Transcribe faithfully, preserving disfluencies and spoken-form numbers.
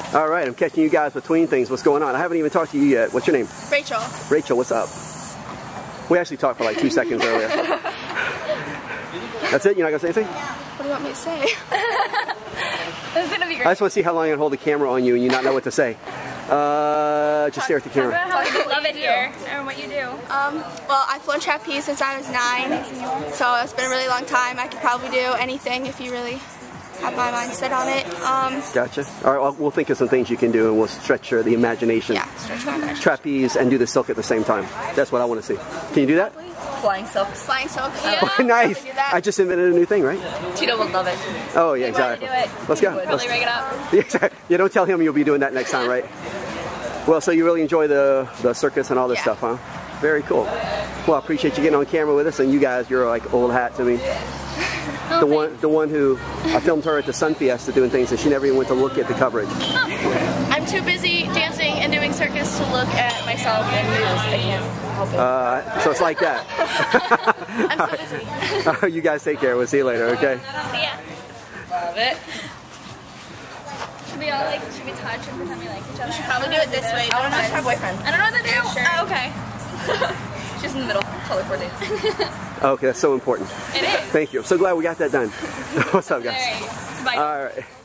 All right, I'm catching you guys between things. What's going on? I haven't even talked to you yet. What's your name? Rachel. Rachel, what's up? We actually talked for like two seconds earlier. That's it? You're not going to say anything? What do you want me to say? This is going to be great. I just want to see how long I can hold the camera on you and you not know what to say. Uh, just stare at the camera. Talk about how you love it here and what you do. Um, well, I've flown trapeze since I was nine, so it's been a really long time. I could probably do anything if you really have my mind set on it. Um, Gotcha. All right, well, we'll think of some things you can do and we'll stretch your, the imagination. Yeah, stretch my imagination. Trapeze and do the silk at the same time. That's what I want to see. Can you do that? Flying silks. Flying silk. Yeah. Oh, nice. I just invented a new thing, right? Tito will love it. Oh, yeah, exactly. Do it. Let's go. Really Let's, rig it up. yeah, exactly. Yeah, don't tell him you'll be doing that next time, right? Well, so you really enjoy the, the circus and all this Yeah. stuff, huh? Very cool. Well, I appreciate you getting on camera with us, and you guys, you're like old hat to me. Oh, the one, the one who I filmed her at the Sun Fiesta doing things, and she never even went to look at the coverage. I'm too busy dancing and doing circus to look at myself and news. I can't help it. Uh, so it's like that. I'm so busy. All right, you guys take care. We'll see you later, okay? See ya. Love it. Should we all like, should we touch and pretend we like each other? Probably do it this way. I don't know if my boyfriend. I don't know what to do. Sure. Oh, okay. She's in the middle. Color coordinate. Okay, that's so important. It is. Thank you. I'm so glad we got that done. What's up, guys? All right. Bye. All right.